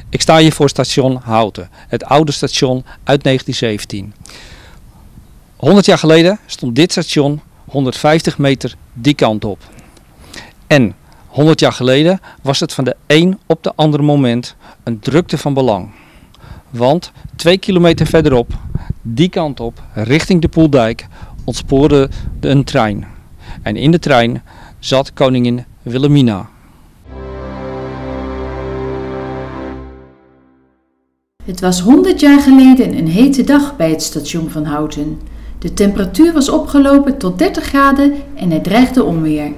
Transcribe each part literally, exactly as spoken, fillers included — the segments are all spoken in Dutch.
Ik sta hier voor station Houten, het oude station uit negentien zeventien. honderd jaar geleden stond dit station honderdvijftig meter die kant op. En honderd jaar geleden was het van de een op de andere moment een drukte van belang. Want twee kilometer verderop, die kant op, richting de Poeldijk, ontspoorde een trein. En in de trein zat koningin Wilhelmina. Het was honderd jaar geleden een hete dag bij het station van Houten. De temperatuur was opgelopen tot dertig graden en er dreigde onweer.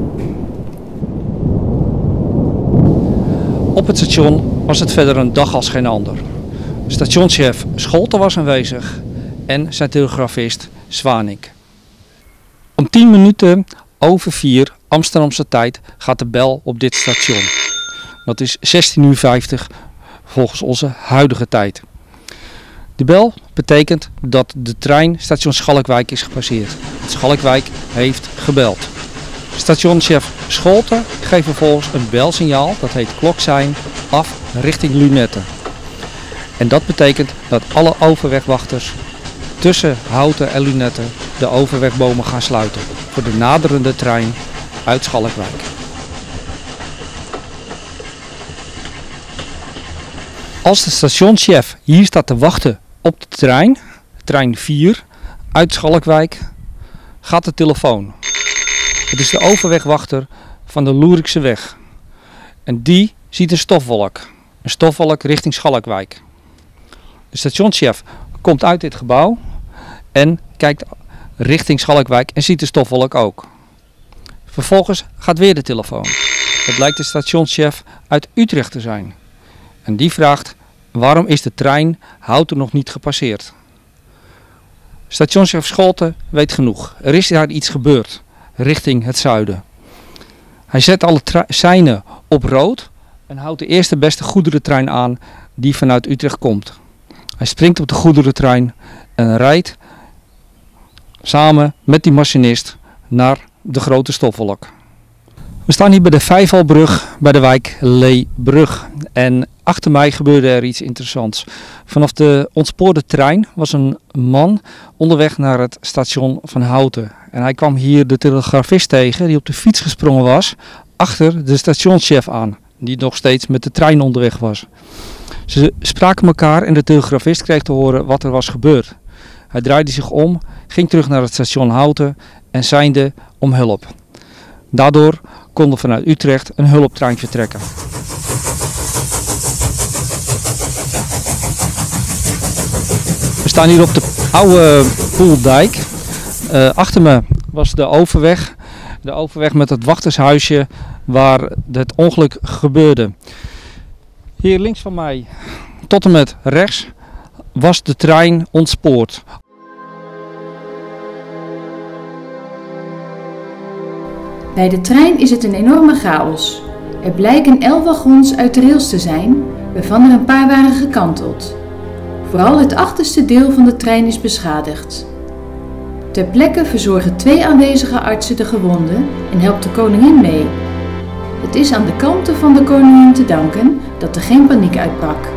Op het station was het verder een dag als geen ander. Stationschef Scholten was aanwezig en zijn telegrafist Zwanink. Om tien minuten over vier Amsterdamse tijd gaat de bel op dit station. Dat is zestien uur vijftig volgens onze huidige tijd. De bel betekent dat de trein station Schalkwijk is gepasseerd. Schalkwijk heeft gebeld. Stationschef Scholten geeft vervolgens een belsignaal, dat heet kloksein, af richting Lunetten. En dat betekent dat alle overwegwachters tussen Houten en Lunetten de overwegbomen gaan sluiten voor de naderende trein uit Schalkwijk. Als de stationschef hier staat te wachten op de trein, trein vier uit Schalkwijk, gaat de telefoon. Het is de overwegwachter van de Loerikse weg. En die ziet een stofwolk. Een stofwolk richting Schalkwijk. De stationschef komt uit dit gebouw en kijkt richting Schalkwijk en ziet de stofwolk ook. Vervolgens gaat weer de telefoon. Het blijkt de stationschef uit Utrecht te zijn. En die vraagt: waarom is de trein Houten nog niet gepasseerd? Stationschef Scholten weet genoeg. Er is daar iets gebeurd richting het zuiden. Hij zet alle seinen op rood en houdt de eerste beste goederentrein aan die vanuit Utrecht komt. Hij springt op de goederentrein en rijdt samen met die machinist naar de grote stofwolk. We staan hier bij de Vijfvalbrug bij de wijk Leebrug. En achter mij gebeurde er iets interessants. Vanaf de ontspoorde trein was een man onderweg naar het station van Houten. En hij kwam hier de telegrafist tegen die op de fiets gesprongen was achter de stationschef aan. Die nog steeds met de trein onderweg was. Ze spraken elkaar en de telegrafist kreeg te horen wat er was gebeurd. Hij draaide zich om, ging terug naar het station Houten en seinde om hulp. Daardoor kon er vanuit Utrecht een hulptrein vertrekken. We staan hier op de oude Poeldijk. Uh, achter me was de overweg. De overweg met het wachtershuisje waar het ongeluk gebeurde. Hier links van mij tot en met rechts was de trein ontspoord. Bij de trein is het een enorme chaos. Er blijken elf wagons uit de rails te zijn, waarvan er een paar waren gekanteld. Vooral het achterste deel van de trein is beschadigd. Ter plekke verzorgen twee aanwezige artsen de gewonden en helpt de koningin mee. Het is aan de kalmte van de koningin te danken dat er geen paniek uitbrak.